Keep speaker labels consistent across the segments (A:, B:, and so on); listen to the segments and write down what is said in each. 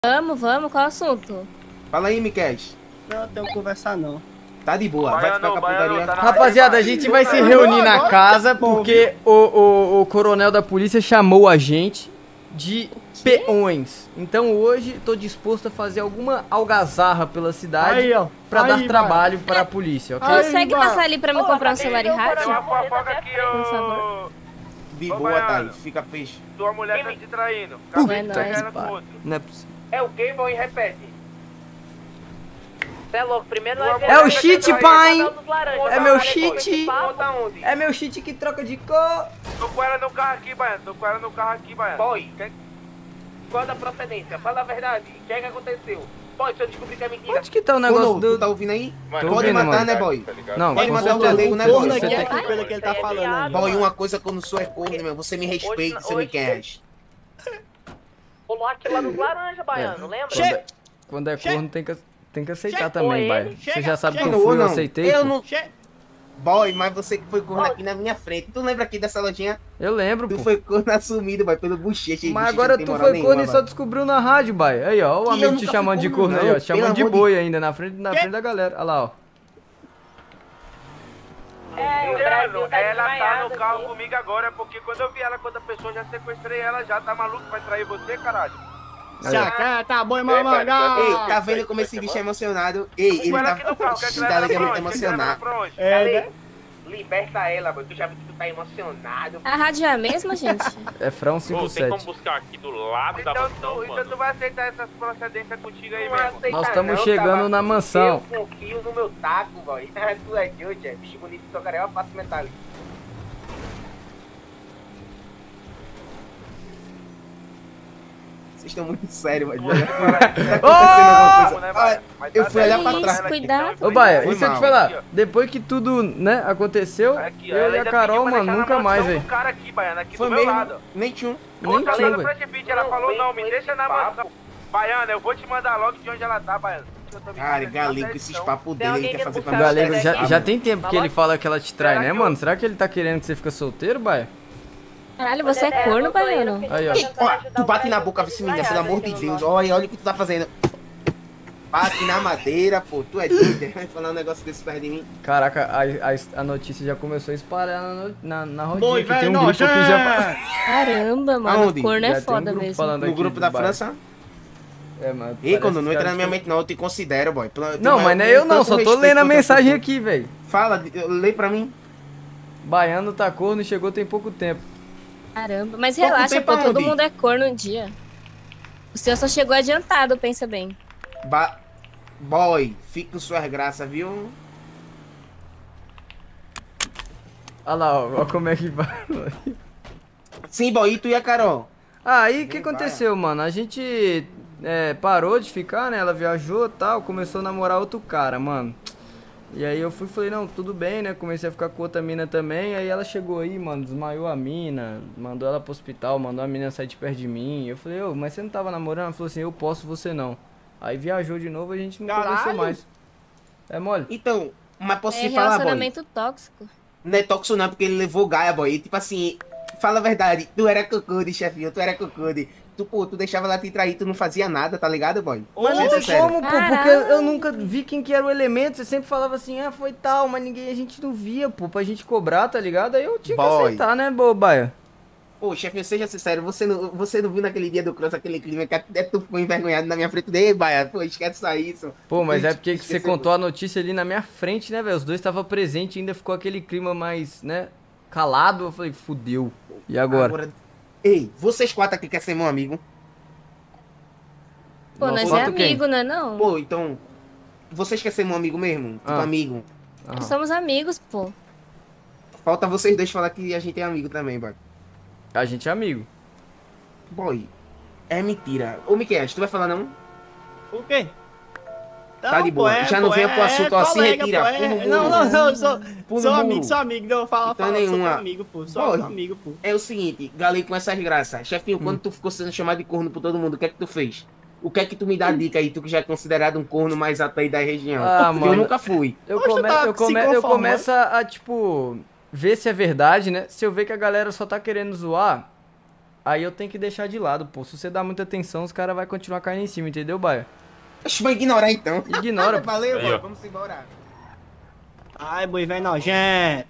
A: Vamos, qual o assunto?
B: Fala aí, Miquel.
C: Não tenho que conversar, não.
B: Tá de boa, vai ficar com a putaria.
D: Rapaziada, a gente vai se reunir na casa porque o coronel da polícia chamou a gente de peões. Então hoje tô disposto a fazer alguma algazarra pela cidade
C: Aí, ó.
D: pra dar
C: Aí,
D: trabalho para a polícia, ok?
A: Consegue passar ali pra me comprar um celular e rádio?
E: Por
A: favor.
B: De boa, Thaís, fica peixe.
E: Tua mulher tá te traindo.
A: Puta
E: Acabei de pegar ela
D: que
E: com outro.
D: Não é possível.
E: É o quê, bom? E repete.
F: Você é louco, primeiro
E: Tua
F: nós
E: mulher
D: É o
E: tá te
D: cheat,
E: traindo.
D: pai!
E: Conta
D: É meu
E: onde,
D: cheat!
E: Conta onde?
D: É meu cheat que troca de cor!
E: Tô com ela no carro aqui, Baiano. Tô com ela no carro aqui, Baiano.
F: Boy, qual da procedência? Fala a verdade. O que é que aconteceu? Boy, se eu descobrir que é mentira.
D: Onde que tá o negócio
B: Quando, tu
D: do...
B: tá ouvindo aí?
D: Tô
B: Pode
D: ouvindo,
B: matar,
D: mano.
B: né, boy?
D: Não,
B: Pode
D: com
B: matar o
D: certeza.
B: galego, né,
C: Corno
B: boy?
C: aqui
B: Você
C: é
B: tem-
C: pelo que ele tá falando aí.
B: Boy, uma coisa quando sou é corno, meu. Você me respeita, você me quer.
F: Rolou aquilo lá dos laranja, Baiano, lembra?
D: Quando é corno tem que aceitar
C: Chega.
D: também,
F: Oi,
D: Baia. Você
C: chega,
D: já sabe que
C: chega.
D: eu fui, eu
B: não.
D: aceitei.
B: Eu
D: pô.
B: não... Boy, mas você que foi corno aqui na minha frente. Tu lembra aqui dessa lojinha?
D: Eu lembro,
B: Tu
D: pô.
B: foi corno assumido, boy, pelo bochecha.
D: Mas agora tu foi corno e só descobriu na rádio, Baia. Aí, ó, o
B: E eu
D: amigo
B: nunca
D: te
B: fui
D: chamando de
B: corno,
D: corno aí,
B: não.
D: ó. Te chamando
B: Pelo
D: de
B: amor de-
D: boi ainda, na frente da galera. Olha lá, ó.
F: Brasil tá
E: Ela tá
F: desmaiado
E: no carro
F: aqui.
E: comigo agora, porque quando eu vi ela, quando a pessoa já sequestrei ela, já tá maluco, vai trair você, caralho.
C: Já tá bom, mamangá.
B: Ei, tá vendo como esse bicho é emocionado? Ei, ele
E: Com ela
B: tá
E: aqui no carro, quer que leve ela pra
B: muito
E: onde? Quer que leve ela
B: emocionado.
E: pra onde?
C: É, né?
F: Liberta ela, boy. Tu já viu que tu tá emocionado.
A: A rádio é a mesma, gente?
D: É Frão
G: Pô, tem como
D: 57.
G: buscar aqui do lado da
E: Então
G: mansão,
E: tu
G: mano?
E: vai aceitar essas procedências contigo aí
F: Não
E: mesmo.
F: aceita
D: Nós estamos
F: não,
D: chegando
F: tava-
D: na mansão.
F: Eu confio no meu taco, boy. Tu é doido, é. Bicho bonito de Socaré, eu faço metálico.
B: Vocês estão muito sérios, velho. Tá acontecendo alguma coisa.
E: Né,
B: Ah, eu fui olhar pra
A: Isso,
B: trás.
A: cuidado.
D: Ô, Baia,
B: Foi
D: e se eu te
B: mal.
D: falar?
E: Aqui, ó.
D: Depois que tudo, né, aconteceu,
E: Aqui, ó,
D: eu
E: ela
D: e a
E: ainda
D: Carol,
E: pediu pra
D: mano,
E: deixar na
D: nunca mais,
E: mansão
D: velho.
E: do cara aqui, Baiano, aqui
B: Foi
E: do meu
B: mesmo,
E: lado.
B: nem tinha um.
D: Nem
E: Tá lá
D: tinha,
E: no
D: velho.
E: Brand Beach, ela falou, não, me deixa na mansão. Baiano, eu vou te mandar logo de onde ela tá, Baiano.
B: Cara, galego, esses papos
F: Tem
B: dele,
F: alguém
B: ele quer
F: que
B: fazer
F: buscar
B: pra
D: O
B: nós.
D: Galego
F: Sai
D: já,
F: daqui.
D: já tem tempo que ele fala que ela te trai,
E: Será
D: né,
E: que
D: mano?
E: eu-
D: Será que ele tá querendo que você fique solteiro, Baia?
A: Caralho, você é corno, baiano?
D: Aí, ó.
B: Ei, ó, tu bate na boca, vice menina, pelo amor de Deus. Olha o que tu tá fazendo. Bate na madeira, pô. Tu é doido. Vai falar um negócio desse perto de mim.
D: Caraca, a notícia já começou a espalhar na rodinha.
C: Boi,
D: Que tem
C: velho,
D: um grupo aqui já...
A: Caramba, mano.
B: Aonde?
A: Corno
D: já
A: é
D: tem um
A: foda
D: grupo
A: mesmo.
D: falando
B: No
D: aqui
B: grupo
D: do
B: da
D: Baia.
B: França.
D: É, mano.
B: Ei, quando
D: parece
B: não entra
D: que
B: na minha
D: cara-
B: mente, não, eu te considero, boy.
D: Não, mas não é eu não, só tô lendo a mensagem aqui, velho.
B: Fala, lê pra mim.
D: Baiano tá corno e chegou tem pouco tempo.
A: Caramba, mas
B: Pouco
A: relaxa,
B: tempo
A: pô, todo
B: aonde?
A: mundo é corno um dia. O senhor só chegou adiantado, pensa bem.
B: Boy, fica com suas graças, viu?
D: Olha lá, ó como é que vai.
B: Sim, boy, e tu e a Carol?
D: Aí, o que
B: Vem, vai.
D: aconteceu, mano? A gente parou de ficar, né? Ela viajou e tal, começou a namorar outro cara, mano. E aí eu fui e falei, não, tudo bem, né? Comecei a ficar com outra mina também. Aí ela chegou aí, mano, desmaiou a mina, mandou ela pro hospital, mandou a mina sair de perto de mim. Eu falei, ô, mas você não tava namorando? Ela falou assim, eu posso, você não. Aí viajou de novo, a gente não conversou
C: Caralho.
D: mais. É mole?
B: Então, mas posso
A: É
B: te falar, boy?
A: relacionamento tóxico.
B: Não é tóxico não, porque ele levou Gaia, boy. E, tipo assim, fala a verdade, tu era cocude, chefinho, tu era cocude. Tu, pô, tu deixava ela te trair, tu não fazia nada, tá ligado, boy?
D: Mas não
B: Isso é
D: tem
B: sério.
D: como, pô, porque
A: Caralho.
D: eu nunca vi quem que era o elemento. Você sempre falava assim, ah, foi tal, mas ninguém, a gente não via, pô, pra gente cobrar, tá ligado? Aí eu tinha que
B: Boy.
D: aceitar, né, bobaia?
B: Pô, chefinho, seja sincero, você não viu naquele dia do cross aquele clima que até tu ficou envergonhado na minha frente dele, Baia? Pô, esquece só isso.
D: Pô, mas é porque que
B: Esqueceu.
D: você contou a notícia ali na minha frente, né, velho? Os dois estavam presentes, ainda ficou aquele clima mais, né, calado. Eu falei, fudeu. E agora?
B: Ei, vocês quatro aqui querem ser meu amigo?
A: Pô,
D: Não,
A: nós é
D: quanto quem?
A: amigo, né não?
B: Pô, então, vocês querem ser meu amigo mesmo? Tipo,
D: Ah.
B: amigo.
D: Aham.
A: Nós somos amigos, pô.
B: Falta vocês dois falar que a gente é amigo também, boy.
D: A gente é amigo.
B: Boy, é mentira. Ô, Miquel, tu vai falar não?
C: O quê?
B: Tá de boa. Já não venha pro assunto ó, se retira. Pula no muro.
C: Não,
B: Pula
C: sou
B: no
C: amigo,
B: muro.
C: sou amigo. Não, fala,
B: Então
C: fala, sou
B: nenhuma.
C: teu amigo, pô.
B: Boy.
C: Sou amigo, pô.
B: É o seguinte, galei com essas graças. Chefinho, quando tu ficou sendo chamado de corno por todo mundo, o que é que tu fez? O que é que tu me dá a dica aí, tu que já é considerado um corno mais alto aí da região?
D: Ah,
B: Porque
D: mano.
B: eu nunca fui.
D: Eu,
C: Oxe, tu
D: come,
C: tá
D: eu,
C: se
D: come, eu
C: conformando.
D: começo a, tipo, ver se é verdade, né? Se eu ver que a galera só tá querendo zoar, Aí eu tenho que deixar de lado, pô. Se você dá muita atenção, os caras vão continuar caindo em cima, entendeu, Baia?
B: Oxe, vai ignorar então.
D: Ignora, pô.
B: Valeu,
G: Aí,
B: boy.
G: ó.
B: Vamos embora.
C: Ai, boi, vem nojento.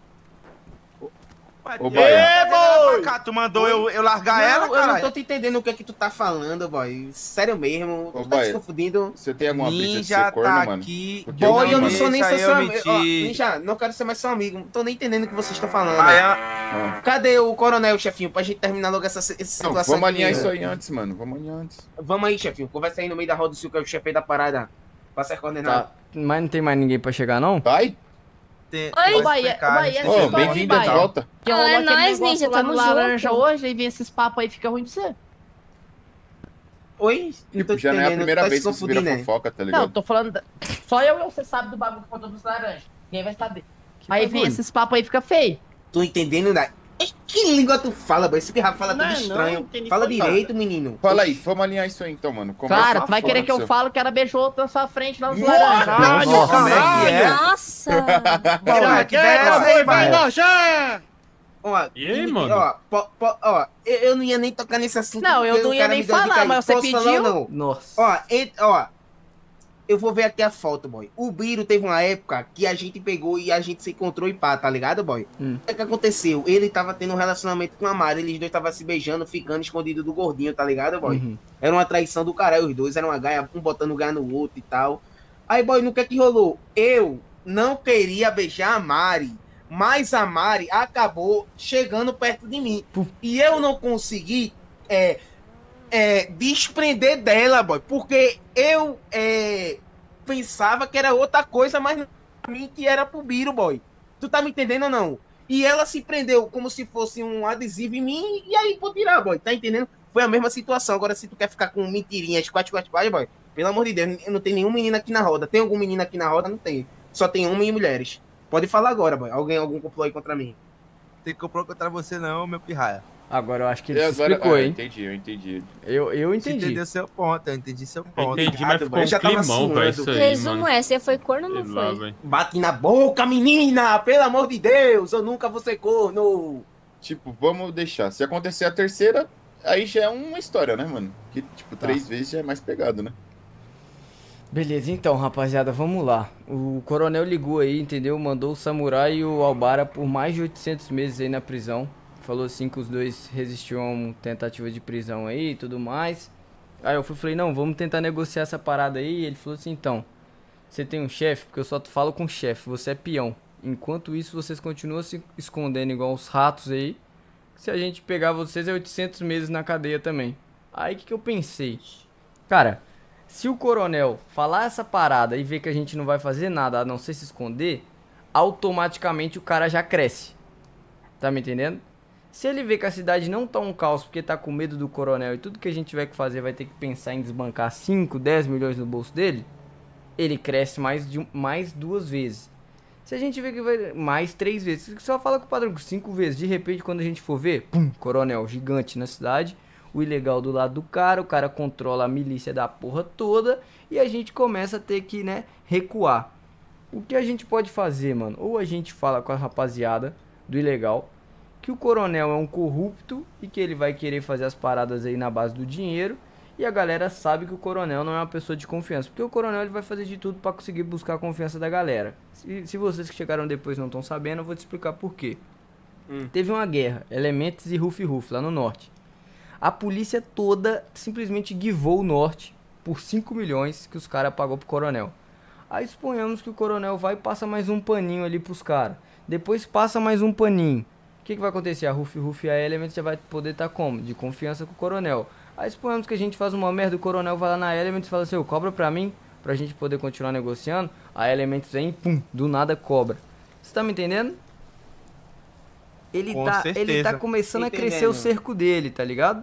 H: Ô, Baia.
E: Pra cá, tu mandou eu largar ela,
B: Não, eu não
E: cara?
B: tô te entendendo o que é que tu tá falando, boy. Sério mesmo.
H: Ô,
B: Tu tá
H: boy.
B: se confundindo.
H: Você tem alguma brisa de
E: Ninja
H: ser corno,
E: tá
H: mano?
E: aqui.
H: Porque
B: Boy, eu não
H: mano.
B: sou nem seu
E: Deixa eu
B: amigo. Ó,
E: mentir.
B: Ninja, não quero ser mais seu amigo. Não tô nem entendendo o que vocês estão falando.
H: Ah.
B: Cadê o coronel, chefinho, pra gente terminar logo essa
H: Não,
B: situação
H: vamos
B: aqui?
H: alinhar isso aí antes, mano. Vamos alinhar antes.
B: Vamos aí, chefinho. Conversa aí no meio da roda, se o que é o chefe aí da parada. Pra ser coordenado.
D: Tá. Mas não tem mais ninguém pra chegar, não?
H: Vai?
A: Oi,
I: Bahia,
H: Ô,
I: Esse
H: bem-vindo de
I: Baia.
H: volta.
I: Que
A: Ah,
I: rolou
A: é
I: aquele
A: nóis,
I: negócio
A: Ninja,
I: lá no
A: tamo
I: laranja
A: junto.
I: hoje, aí vem esses papos aí, fica ruim pra você.
B: Oi? Não tô
H: Tipo,
B: te
H: já não é a
B: entendendo,
H: primeira
B: tá
H: vez
B: se
H: que isso vira
B: confundindo, né?
H: fofoca, tá
I: Não,
H: ligado?
I: tô falando. Só eu e você sabe do bagulho que contou dos laranjas. Ninguém vai saber. Aí vem
D: bagulho?
I: esses papos aí, fica feio.
B: Tô entendendo nada. Que língua tu fala, boy? Esse pirra fala
C: Não,
B: tudo
C: não,
B: estranho.
C: entendi
B: Fala
C: nada.
B: direito, menino.
H: Fala aí, vamos alinhar isso aí então, mano. Conversa
I: Claro, tu vai
H: fora
I: querer que eu
H: seu.
I: falo que ela beijou outra na sua frente lá nos laranjas.
C: Caralho,
H: Nossa,
E: como é que é?
A: Nossa!
E: Tira que dessa aí, vai.
B: Ó,
G: E aí, mano?
B: Ó, eu não ia nem tocar nesse assunto.
I: Não, eu
B: porque
I: não
B: o
I: ia
B: cara
I: nem
B: me deu a dica
I: falar,
B: aí.
I: mas você
B: Posso falar
I: pediu?
B: ou não?
D: Nossa.
B: Ó, eu vou ver aqui a foto, boy. O Biro teve uma época que a gente pegou e a gente se encontrou e pá, tá ligado, boy? O que aconteceu? Ele tava tendo um relacionamento com a Mari, eles dois estavam se beijando, ficando escondido do gordinho, tá ligado, boy?
D: Uhum.
B: Era uma traição do caralho, os dois, era uma gaia, um botando gaia no outro e tal. Aí, boy, no que é que rolou? Eu não queria beijar a Mari, mas a Mari acabou chegando perto de mim. E eu não consegui desprender dela, boy, porque eu pensava que era outra coisa, mas pra mim que era pro Biro, boy. Tu tá me entendendo ou não? E ela se prendeu como se fosse um adesivo em mim, e aí vou tirar, boy, tá entendendo? Foi a mesma situação. Agora, se tu quer ficar com mentirinhas, boy, pelo amor de Deus, não tem nenhum menino aqui na roda. Tem algum menino aqui na roda? Não tem. Só tem homem e mulheres. Pode falar agora, boy. Algum complô aí contra mim?
E: Tem que comprar contra você não, meu pirraia.
D: Agora eu acho que ele
H: E
D: se
H: agora,
D: explicou, hein?
H: eu entendi.
D: Eu
E: Você
D: entendi.
E: entendeu seu ponto, eu entendi seu ponto.
G: Entendi, mas ficou um
B: Eu já tava
G: climão, velho, isso aí,
A: Resumo
G: mano.
A: é, você foi corno ou não
G: Sei lá,
A: foi?
G: velho.
B: Bate na boca, menina! Pelo amor de Deus! Eu nunca vou ser corno!
H: Tipo, vamos deixar. Se acontecer a terceira, aí já é uma história, né, mano? Que, tipo, 3 vezes já é mais pegado, né?
D: Beleza, então, rapaziada, vamos lá. O coronel ligou aí, entendeu? Mandou o Samurai e o Albara por mais de 800 meses aí na prisão. Falou assim que os dois resistiam a uma tentativa de prisão aí e tudo mais. Aí eu falei, não, vamos tentar negociar essa parada aí. E ele falou assim, então, você tem um chefe? Porque eu só falo com chefe, você é peão. Enquanto isso, vocês continuam se escondendo igual os ratos aí. Se a gente pegar vocês, é 800 meses na cadeia também. Aí o que eu pensei? Cara, se o coronel falar essa parada e ver que a gente não vai fazer nada a não ser se esconder, automaticamente o cara já cresce. Tá me entendendo? Se ele vê que a cidade não tá um caos porque tá com medo do coronel e tudo que a gente tiver que fazer vai ter que pensar em desbancar 5, 10 milhões no bolso dele, ele cresce mais 2 vezes. Se a gente vê que vai mais 3 vezes, só fala com o padrão 5 vezes, de repente quando a gente for ver, pum, coronel gigante na cidade, o ilegal do lado do cara, o cara controla a milícia da porra toda e a gente começa a ter que, né, recuar. O que a gente pode fazer, mano? Ou a gente fala com a rapaziada do ilegal que o coronel é um corrupto e que ele vai querer fazer as paradas aí na base do dinheiro, e a galera sabe que o coronel não é uma pessoa de confiança, porque o coronel ele vai fazer de tudo pra conseguir buscar a confiança da galera. Se vocês que chegaram depois não estão sabendo, eu vou te explicar por quê. Teve uma guerra, Elementos e Ruf lá no norte. A polícia toda simplesmente givou o norte por 5 milhões que os caras pagou pro coronel. Aí suponhamos que o coronel vai e passa mais um paninho ali pros caras. Depois passa mais um paninho. O que vai acontecer? A Ruf e a Element já vai poder estar como? De confiança com o coronel. Aí suponhamos que a gente faz uma merda, o coronel vai lá na Element e fala assim, cobra pra mim, pra gente poder continuar negociando. A Element vem, pum, do nada cobra. Você tá me entendendo? Ele
E: Com
D: tá
E: certeza.
D: começando a crescer
B: Entendendo.
D: o cerco dele, tá ligado?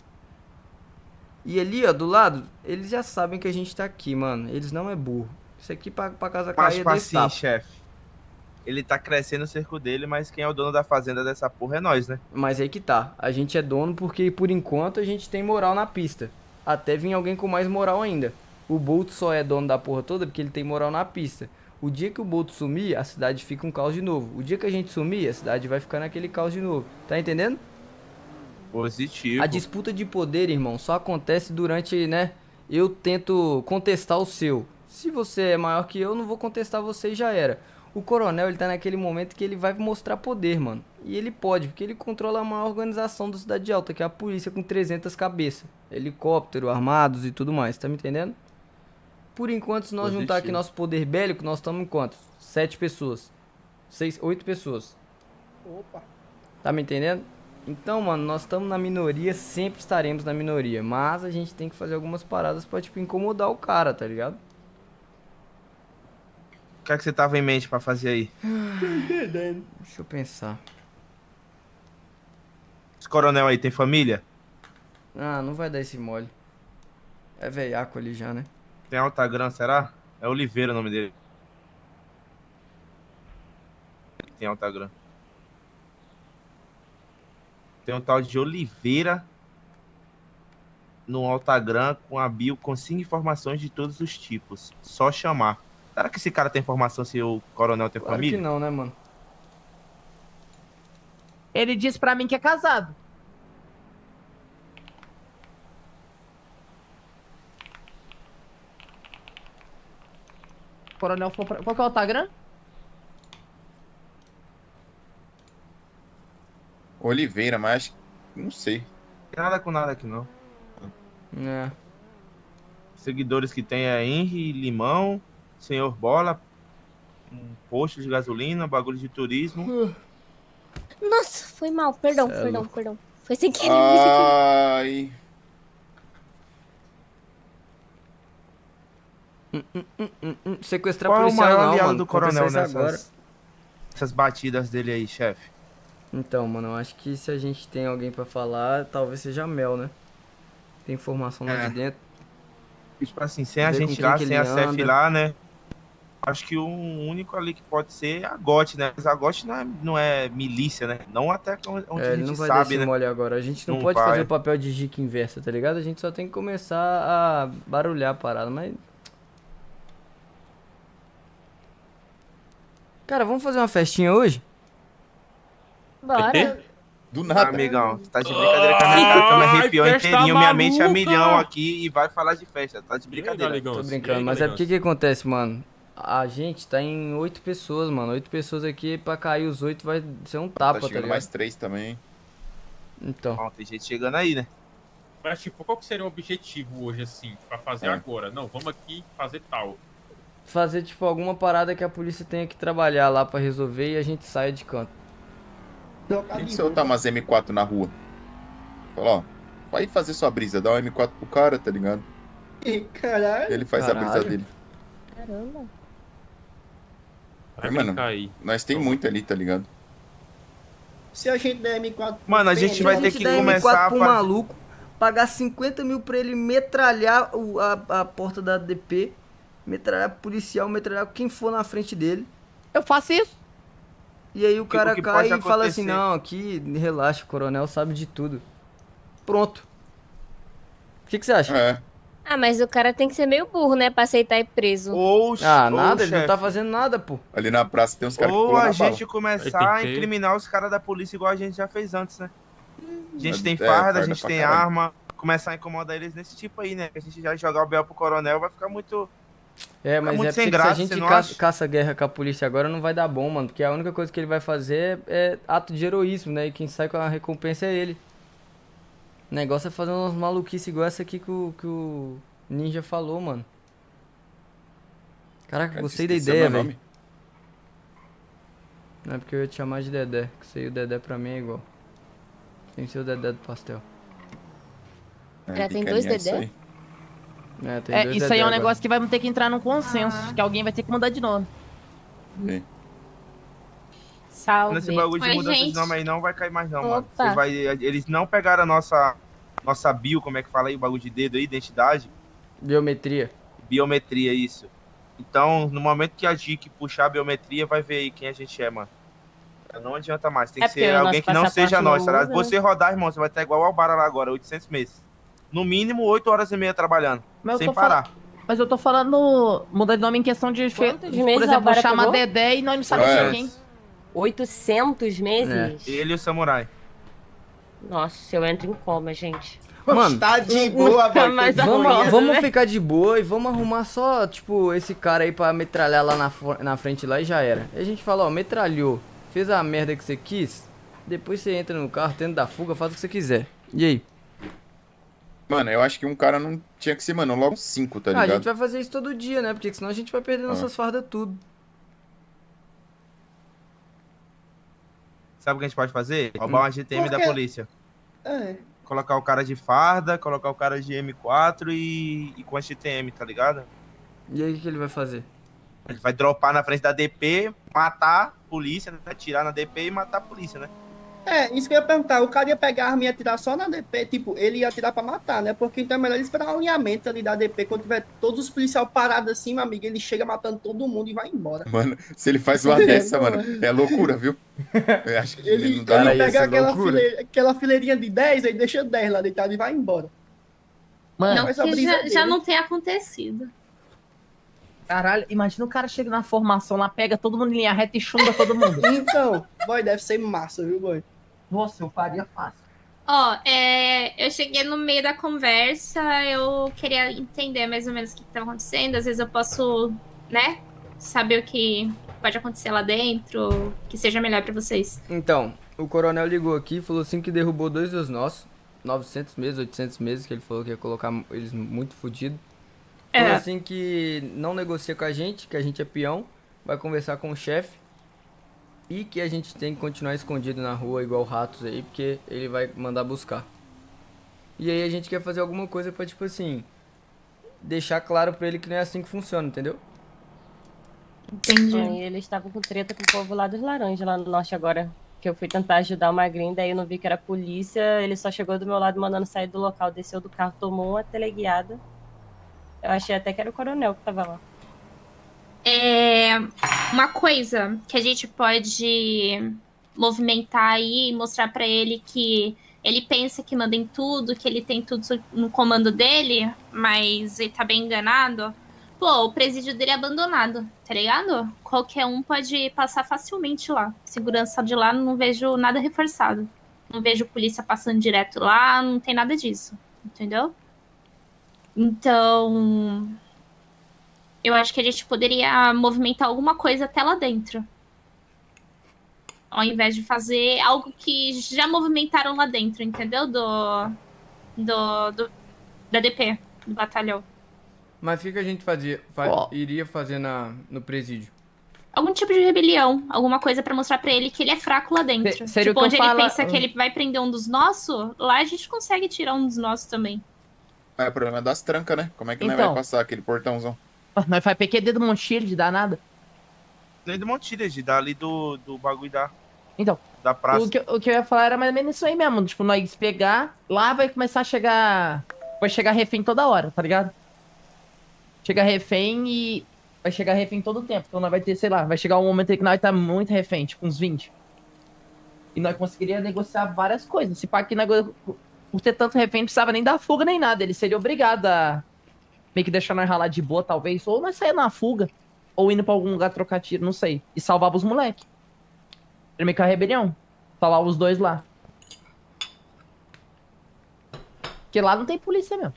D: E ali, ó, do lado, eles já sabem que a gente tá aqui, mano. Eles não é burro. Isso aqui pra casa
E: Mas,
D: cair é
E: tipo
D: desse
E: assim,
D: tapa.
E: chefe. Ele tá crescendo o cerco dele, mas quem é o dono da fazenda dessa porra é nós, né?
D: Mas aí que tá. A gente é dono porque, por enquanto, a gente tem moral na pista. Até vir alguém com mais moral ainda. O Bolt só é dono da porra toda porque ele tem moral na pista. O dia que o Bolt sumir, a cidade fica um caos de novo. O dia que a gente sumir, a cidade vai ficar naquele caos de novo. Tá entendendo?
B: Positivo.
D: A disputa de poder, irmão, só acontece durante, né? Eu tento contestar o seu. Se você é maior que eu não vou contestar você e já era. O coronel, ele tá naquele momento que ele vai mostrar poder, mano. E ele pode, porque ele controla a maior organização da Cidade Alta, que é a polícia com 300 cabeças. Helicóptero, armados e tudo mais, tá me entendendo? Por enquanto, se nós juntar aqui nosso poder bélico, nós estamos em quantos? 7 pessoas. 8 pessoas.
C: Opa.
D: Tá me entendendo? Então, mano, nós estamos na minoria, sempre estaremos na minoria. Mas a gente tem que fazer algumas paradas pra, tipo, incomodar o cara, tá ligado?
B: O que é que você tava em mente pra fazer aí?
D: Deixa eu pensar.
B: Esse coronel aí tem família?
D: Ah, não vai dar esse mole. É veiaco ali já, né?
B: Tem Altagram, será? É Oliveira o nome dele. Tem Altagram. Tem um tal de Oliveira no Altagram com a bio com 5 informações de todos os tipos. Só chamar. Será que esse cara tem informação se o coronel tem
D: Claro
B: família?
D: que não, né, mano?
I: Ele disse pra mim que é casado. O coronel foi pra... Qual que é o Instagram?
H: Oliveira, mas não sei.
B: Tem nada com nada aqui, não.
D: É.
B: Seguidores que tem é Henry, Limão, Senhor Bola, um posto de gasolina, bagulho de turismo.
A: Nossa, foi mal. Perdão,
D: Cê é
A: perdão,
D: louco.
A: perdão. Foi sem querer, foi sem querer.
H: Ai.
D: Sequestrar
B: Qual é o
D: policial
B: maior
D: não,
B: aliado
D: mano.
B: do coronel
D: Aconteceu isso agora.
B: nessas batidas dele aí, chefe?
D: Então, mano, eu acho que se a gente tem alguém pra falar, talvez seja a Mel, né? Tem informação lá
B: É.
D: de dentro.
B: Tipo assim, sem a
D: Ver com
B: gente
D: quem
B: lá,
D: que
B: sem
D: ele
B: a CEF
D: anda.
B: lá, né? Acho que o único ali que pode ser é a GOT, né? Mas a GOT não é milícia, né? Não até onde
D: É,
B: a
D: ele não
B: gente
D: vai dar
B: sabe,
D: esse
B: né?
D: mole agora. A gente não
B: Não
D: pode
B: vai.
D: fazer o papel de jica inversa, tá ligado? A gente só tem que começar a barulhar a parada, mas... Cara, vamos fazer uma festinha hoje?
A: Bora.
H: Do
B: Ah,
H: nada.
B: amigão, você tá de brincadeira que a minha cara me arrepiou
G: festa
B: inteirinho, minha mente é
G: maluca.
B: milhão aqui e vai falar de festa. Tá de
G: E aí,
B: brincadeira.
G: Galegão?
D: Tô
G: E
D: brincando,
G: aí,
D: mas é
G: Galegão?
D: porque que acontece, mano? A gente tá em 8 pessoas, mano. 8 pessoas aqui, pra cair os 8 vai ser um
H: Tá
D: tapa, tá
H: chegando
D: ligado?
H: mais 3 também.
D: Então.
B: Ó, tem gente chegando aí, né?
G: Mas, tipo, qual que seria o objetivo hoje, assim, pra fazer agora? Não, vamos aqui fazer tal.
D: Fazer, tipo, alguma parada que a polícia tenha que trabalhar lá pra resolver e a gente saia de canto.
H: E se eu botar umas M4 na rua? Fala, ó, vai fazer sua brisa, dá uma M4 pro cara, tá ligado?
C: Caralho.
H: Ele faz a brisa
D: Caralho.
H: dele.
A: Caramba.
G: Vai
H: Aí, mano,
G: brincar aí.
H: nós tem muito ali, tá ligado?
C: Se a gente der M4...
B: Mano, a gente vai
D: Se a
B: ter
D: gente
B: que
D: der
B: começar
D: M4
B: a
D: pro
B: fazer...
D: maluco, pagar 50 mil pra ele metralhar a porta da DP, metralhar policial, metralhar quem for na frente dele.
I: Eu faço isso.
D: E aí o cara
B: que
D: cai
B: pode
D: e fala assim,
B: acontecer?
D: não, aqui, relaxa, o coronel sabe de tudo. Pronto. O que você acha?
H: É.
A: Ah, mas o cara tem que ser meio burro, né? Pra aceitar ir preso.
B: Ou,
D: Ah,
B: ou,
D: nada, ele não
B: chefe,
D: tá fazendo nada, pô.
H: Ali na praça tem uns caras que
B: Ou
H: pulam
B: a
H: na bala.
B: gente começar
G: Aí
B: a
G: tem que ter-
B: incriminar os caras da polícia igual a gente já fez antes, né? A gente tem
H: É,
B: farda, a
H: farda
B: gente
H: pra
B: tem
H: caralho.
B: arma. Começar a incomodar eles nesse tipo aí, né? A gente já jogar o Bel pro coronel vai ficar muito...
D: É, mas
B: muito
D: é
B: sem
D: porque
B: graça,
D: se a
B: você
D: gente
B: não
D: caça,
B: acha?
D: caça guerra com a polícia agora não vai dar bom, mano. Porque a única coisa que ele vai fazer é ato de heroísmo, né? E quem sai com a recompensa é ele. O negócio é fazer umas maluquices igual essa aqui que o Ninja falou, mano. Caraca,
H: Cara,
D: gostei da
H: esqueceu
D: ideia,
H: meu
D: velho.
H: nome.
D: Não é porque eu ia te chamar de Dedé, que isso aí o Dedé pra mim é igual. Tem que ser o Dedé do pastel.
A: Já tem
H: picaninha,
A: dois
H: é isso
A: Dedé?
H: aí.
D: É, tem
I: É,
D: dois
I: isso
D: Dedé
I: aí é um
D: agora.
I: negócio que vai ter que entrar num consenso. Que alguém vai ter que mudar de nome.
H: Sim.
A: Salve.
B: Nesse bagulho de
A: Oi,
B: mudança de
A: gente.
B: nome aí não vai cair mais não, mano.
A: Opa.
B: Você vai, eles não pegaram a nossa bio, como é que fala aí, o bagulho de dedo aí, identidade,
D: Biometria.
B: biometria, isso. Então, no momento que a DIC puxar a biometria, vai ver aí quem a gente é, mano. Não adianta mais, tem
I: É
B: que
I: porque
B: ser
I: o
B: alguém
I: nosso
B: que não
I: passaporte
B: seja
I: não
B: nós, tá ligado?
I: usa, né?
B: Você rodar, irmão, você vai estar igual ao Albara lá agora, 800 meses. No mínimo, 8 horas e meia trabalhando,
I: Mas eu
B: sem
I: tô
B: parar.
I: Mas eu tô falando mudar de nome em questão de...
J: Quantos
I: Por
J: meses a
I: exemplo,
J: Albara
I: chama
J: pegou?
I: Dedé e nós não sabemos
H: É.
I: quem.
J: 800 meses?
B: Ele e o Samurai.
J: Nossa, eu entro em coma, gente.
D: Mano,
C: tá de boa, boy.
J: mas
D: vamos ficar de boa e vamos arrumar só, tipo, esse cara aí pra metralhar lá na frente lá e já era. Aí a gente fala, ó, metralhou, fez a merda que você quis, depois você entra no carro, tenta dar fuga, faz o que você quiser. E aí?
H: Mano, eu acho que um cara não tinha que ser, mano, logo 5, tá ligado?
D: A gente vai fazer isso todo dia, né? Porque senão a gente vai perder nossas fardas tudo.
E: Sabe o que a gente pode fazer? Roubar uma GTM da polícia.
C: É.
E: Colocar o cara de farda, colocar o cara de M4 e com a GTM, tá ligado?
D: E aí o que ele vai fazer?
E: Ele vai dropar na frente da DP, matar a polícia, né? Atirar na DP e matar a polícia, né?
C: É, isso que eu ia perguntar. O cara ia pegar a arma e atirar só na DP. Tipo, ele ia atirar pra matar, né? Porque então é melhor ele esperar o alinhamento ali da DP. Quando tiver todos os policiais parados assim, meu amigo, ele chega matando todo mundo e vai embora.
H: Mano, se ele faz uma dessa, mano, é loucura, viu? Eu acho que
C: Ele
H: não dá,
C: pega aquela fileirinha de 10, aí deixa 10 lá deitado e vai embora.
K: Mano,
C: Faz a
K: que
C: brisa
K: já
C: dele.
K: não tem acontecido.
I: Caralho, imagina o cara chega na formação lá, pega todo mundo em linha reta e chumba todo mundo.
C: Então, boy, deve ser massa, viu, boy?
I: Nossa, eu faria fácil.
K: Ó, eu cheguei no meio da conversa, eu queria entender mais ou menos o que tá acontecendo. Às vezes eu posso, né, saber o que pode acontecer lá dentro, que seja melhor pra vocês.
D: Então, o coronel ligou aqui e falou assim que derrubou 2 dos nossos, 900 meses, 800 meses, que ele falou que ia colocar eles muito fodidos. Falou assim que não negocia com a gente é peão, vai conversar com o chefe. E que a gente tem que continuar escondido na rua igual ratos aí, porque ele vai mandar buscar. E aí a gente quer fazer alguma coisa pra, tipo assim, deixar claro pra ele que não é assim que funciona, entendeu?
J: Entendi. E eles estavam com treta com o povo lá dos laranjas, lá no norte agora. Que eu fui tentar ajudar uma gringa, daí eu não vi que era polícia, ele só chegou do meu lado mandando sair do local, desceu do carro, tomou uma teleguiada. Eu achei até que era o coronel que tava lá.
K: Uma coisa que a gente pode movimentar aí e mostrar pra ele que ele pensa que manda em tudo, que ele tem tudo no comando dele, mas ele tá bem enganado. Pô, o presídio dele é abandonado, tá ligado? Qualquer um pode passar facilmente lá. Segurança de lá, não vejo nada reforçado. Não vejo polícia passando direto lá, não tem nada disso, entendeu? Então, eu acho que a gente poderia movimentar alguma coisa até lá dentro. Ao invés de fazer algo que já movimentaram lá dentro, entendeu? Da DP, do batalhão.
D: Mas o que a gente iria fazer no presídio?
K: Algum tipo de rebelião, alguma coisa pra mostrar pra ele que ele é fraco lá dentro.
I: Seria
K: tipo,
I: o que
K: onde
I: eu
K: ele
I: falo...
K: pensa que ele vai prender um dos nossos, lá a gente consegue tirar um dos nossos também.
H: É, o problema é das trancas, né? Como é que nós
I: Então.
H: vai passar aquele portãozão?
I: Nós faz PQD do Montilho, de danada.
E: Nem do Montilha, de dali do bagulho
I: Então,
E: da praça.
I: o que eu ia falar era mais ou menos isso aí mesmo. Tipo, nós pegar, lá vai começar a chegar... Vai chegar refém toda hora, tá ligado? Chega refém e... Vai chegar refém todo o tempo. Então nós vai ter, sei lá, vai chegar um momento aí que nós vai estar muito refém, tipo uns 20. E nós conseguiríamos negociar várias coisas. Se pá que por ter tanto refém, não precisava nem dar fuga nem nada. Ele seria obrigado a meio que deixar nós ralar de boa, talvez. Ou nós sair na fuga. Ou indo pra algum lugar trocar tiro, não sei. E salvava os moleques. Primeiro com a rebelião. Salvava os dois lá. Porque lá não tem polícia mesmo.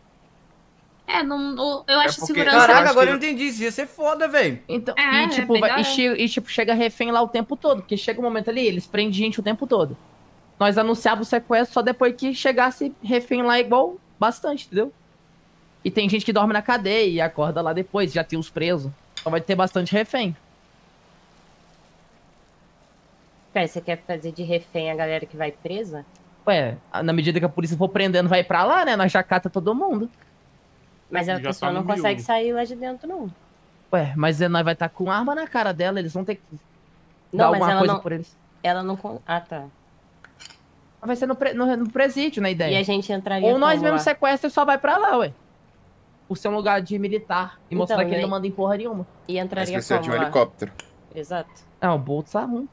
K: Eu acho
E: porque-
K: segurança...
D: Caraca, agora eu entendi. Isso ia ser foda, velho.
I: Então,
K: É,
I: e, tipo,
K: é bem da hora.
I: tipo, chega refém lá o tempo todo. Porque chega um momento ali, eles prendem gente o tempo todo. Nós anunciávamos o sequestro só depois que chegasse refém lá igual bastante, entendeu? E tem gente que dorme na cadeia e acorda lá depois, já tem os presos. Então vai ter bastante refém.
J: Pera, você quer fazer de refém a galera que vai presa?
I: Ué, na medida que a polícia for prendendo, vai pra lá, né? Nós já cata todo mundo.
J: Mas a
G: Já
J: pessoa
G: tá no
J: não consegue
G: miolo.
J: sair lá de dentro, não.
I: Ué, mas nós vai estar com arma na cara dela, eles vão ter que dar
J: Não, mas
I: alguma
J: ela
I: coisa
J: não...
I: por eles.
J: Ela não... Ah, tá.
I: Vai ser no presídio, na ideia.
J: E a gente entraria
I: Ou nós
J: como
I: mesmo
J: lá?
I: sequestra e só vai pra lá, ué. Por ser um lugar de militar. E
J: Então,
I: mostrar que ele
J: né?
I: não manda em porra nenhuma.
J: E
H: Mas
J: entraria
H: precisa de
J: como
H: um
J: lá?
H: helicóptero.
J: Exato.
I: Ah, o Bolt tá ruim.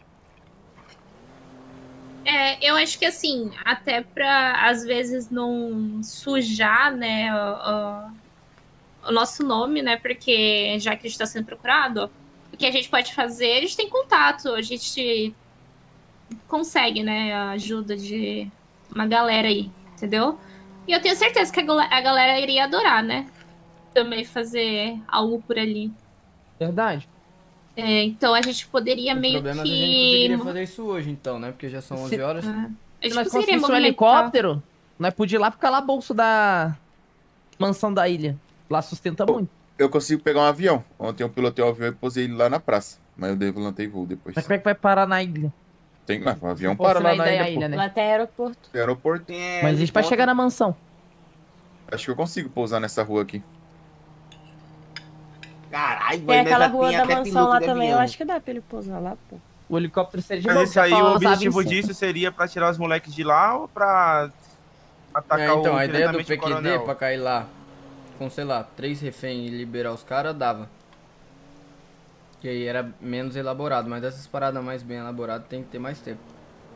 K: Eu acho que assim, até pra às vezes não sujar, né, o nosso nome, né, porque já que a gente tá sendo procurado, o que a gente pode fazer, a gente tem contato, a gente consegue, né, a ajuda de uma galera aí, entendeu? E eu tenho certeza que a galera iria adorar, né? Também fazer algo por ali.
I: Verdade.
K: Então a gente poderia
D: O
K: meio
D: problema é
K: que...
D: que a gente conseguiria fazer isso hoje, então, né? Porque já são 11 horas.
K: A
I: Se
K: gente
I: nós
K: conseguiria
I: conseguíssemos um
K: movimentar.
I: helicóptero, nós podíamos ir lá pro calabouço da mansão da ilha. Lá sustenta muito.
H: Eu consigo pegar um avião. Ontem eu pilotei um avião e posei ele lá na praça. Mas eu levantei voo depois.
I: Mas como é que vai parar na ilha?
H: Tem, o avião
I: Fosse
H: para lá
I: na
H: na
I: ilha,
H: ilha,
I: né?
J: Lá tem aeroporto.
H: pô. Aeroporto.
I: Mas a gente vai chegar na mansão.
H: Acho que eu consigo pousar nessa rua aqui.
B: Caralho,
J: Tem
B: vai,
J: aquela
B: já
J: rua
B: tem
J: da
B: até
J: mansão
B: piloto
J: lá
B: de
J: também, eu
B: avião.
J: acho que dá pra ele pousar lá, pô.
I: O helicóptero seria de
E: Mas
I: boa,
E: isso aí,
I: só
E: o
I: pousar
E: objetivo
I: 25.
E: disso seria pra tirar os moleques de lá ou pra atacar
D: Então,
E: o
D: a ideia do
E: diretamente o
D: PQD
E: coronel?
D: pra cair lá com, sei lá, 3 reféns e liberar os caras, dava. Que aí era menos elaborado, mas dessas paradas mais bem elaboradas tem que ter mais tempo.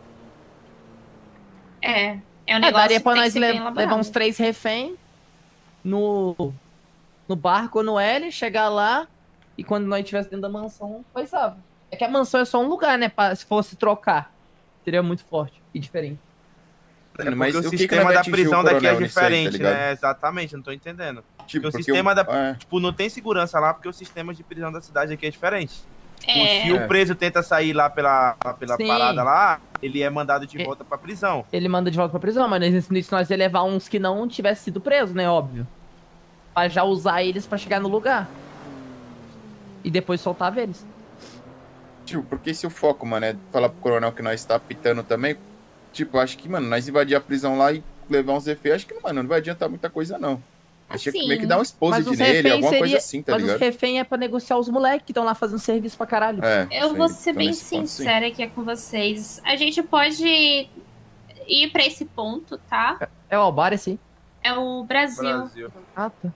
K: É um negócio
I: Daria
K: que
I: pra
K: tem que
I: nós
K: ser bem elaborado.
I: levar uns 3 reféns no barco ou no L, chegar lá e quando nós estivéssemos dentro da mansão, coisava. É que a mansão é só um lugar, né? Se fosse trocar, seria muito forte e diferente.
E: É
H: Mas
E: porque o
H: o que
E: sistema
H: vai
E: da
H: atingir o
E: prisão daqui é
H: coronel nisso aí, tá
E: diferente,
H: ligado?
E: né? Exatamente, eu não tô entendendo.
H: Tipo,
E: Porque o
H: porque
E: sistema
H: eu-
E: Tipo, não tem segurança lá porque o sistema de prisão da cidade aqui é diferente.
K: É.
E: Se o preso tenta sair lá pela
I: Sim.
E: parada lá, ele é mandado de volta pra prisão.
I: Ele manda de volta pra prisão, mas nisso nós ia levar uns que não tivessem sido presos, né? Óbvio. Pra já usar eles pra chegar no lugar. E depois soltava eles.
H: Tipo, porque se o foco, mano, é falar pro coronel que nós tá apitando também, tipo, acho que, mano, nós invadir a prisão lá e levar uns reféns, acho que, mano, não vai adiantar muita coisa, não. Acho que
K: Assim,
H: meio que dar um expose
I: Mas os
H: nele,
I: reféns
H: alguma coisa
I: seria...
H: assim, tá
I: Mas os
H: ligado?
I: reféns é pra negociar os moleques que estão lá fazendo serviço pra caralho.
K: Eu vou ser bem sincera aqui com vocês. A gente pode ir pra esse ponto, tá?
I: É o Albar, esse?
K: É o Brasil.
I: Ah, tá.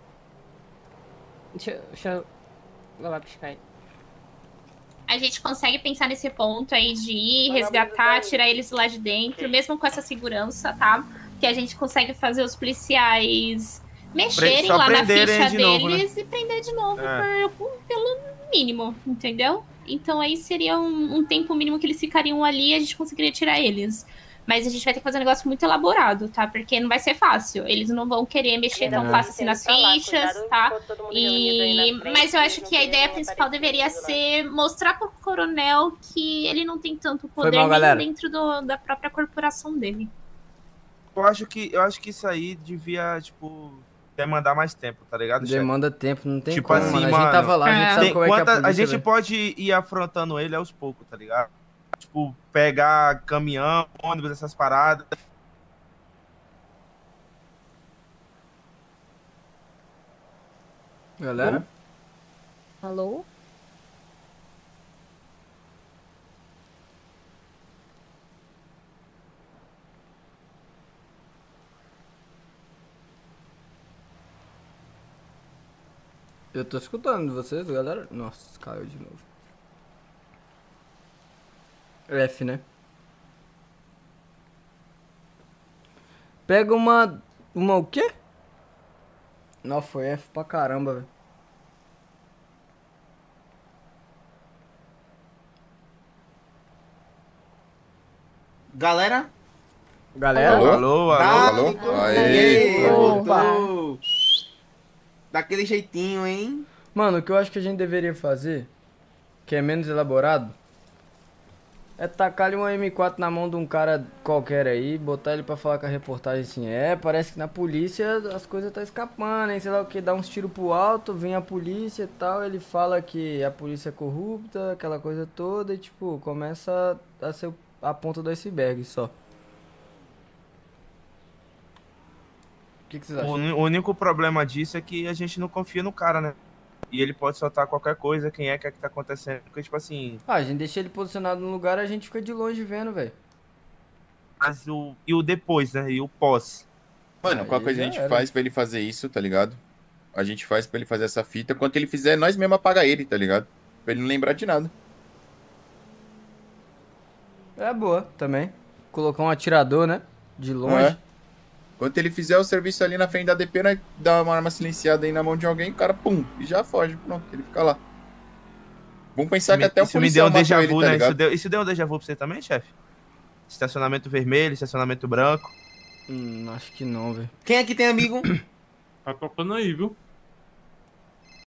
J: Deixa eu... Vou lá buscar ele.
K: A gente consegue pensar nesse ponto aí de ir, resgatar, tirar eles lá de dentro, mesmo com essa segurança, tá? Que a gente consegue fazer os policiais mexerem
E: Só
K: lá na
E: prenderem
K: ficha
E: de novo, né?
K: deles e prender de novo
E: É.
K: pelo mínimo, entendeu? Então aí seria um tempo mínimo que eles ficariam ali e a gente conseguiria tirar eles. Mas a gente vai ter que fazer um negócio muito elaborado, tá? Porque não vai ser fácil. Eles não vão querer mexer tão fácil assim nas fichas, tá? Mas eu acho que a ideia principal deveria ser mostrar pro coronel que ele não tem tanto poder
D: mal,
K: nem
D: galera.
K: dentro da própria corporação dele.
E: Eu acho que isso aí devia, tipo, demandar mais tempo, tá ligado, chefe?
D: Demanda tempo, não tem
E: Tipo
D: como,
E: assim,
D: mano. A
E: mano,
D: gente tava lá, a gente sabe como é que a polícia
E: gente pode ir afrontando ele aos poucos, tá ligado? Tipo, pegar caminhão, ônibus, essas paradas.
D: Galera?
J: Alô?
D: Eu tô escutando vocês, galera. Nossa, caiu de novo. F, né? Pega uma o quê? Não, foi F pra caramba, velho.
B: Galera?
D: Galera?
E: Alô?
H: Aê,
B: voltou. Daquele jeitinho, hein?
D: Mano, o que eu acho que a gente deveria fazer, que é menos elaborado, é tacar-lhe uma M4 na mão de um cara qualquer aí, botar ele pra falar com a reportagem assim, parece que na polícia as coisas tá escapando, hein, sei lá o que, dá uns tiros pro alto, vem a polícia e tal, ele fala que a polícia é corrupta, aquela coisa toda, e tipo, começa a ser a ponta do iceberg só. O que vocês acham?
E: O único problema disso é que a gente não confia no cara, né? E ele pode soltar qualquer coisa, quem é que tá acontecendo. Porque, tipo assim...
D: Ah, a gente deixa ele posicionado no lugar e a gente fica de longe vendo, velho.
E: Mas e o depois, né? E o pós.
H: Mano, qual coisa a gente faz pra ele fazer isso, tá ligado? A gente faz pra ele fazer essa fita. Quando ele fizer, nós mesmo apaga ele, tá ligado? Pra ele não lembrar de nada.
D: É boa também. Colocar um atirador, né? De longe.
H: É. Quando ele fizer o serviço ali na frente da DP, nós dá uma arma silenciada aí na mão de alguém, o cara, pum, e já foge. Pronto, ele fica lá. Vamos pensar que até o
E: Isso me
H: policial
E: deu um
H: matou
E: déjà
H: ele,
E: vu,
H: tá
E: né?
H: ligado?
E: Isso deu um déjà vu pra você também, chefe? Estacionamento vermelho, estacionamento branco.
D: Acho que não, velho.
B: Quem aqui tem amigo?
G: Tá tocando aí, viu?